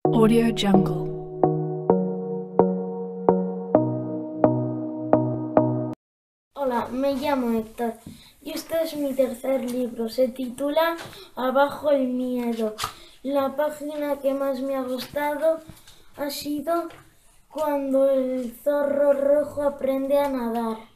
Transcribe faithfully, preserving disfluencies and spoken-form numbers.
Audio Jungle. Hola, me llamo Héctor y este es mi tercer libro. Se titula Abajo el miedo. La página que más me ha gustado ha sido cuando el zorro rojo aprende a nadar.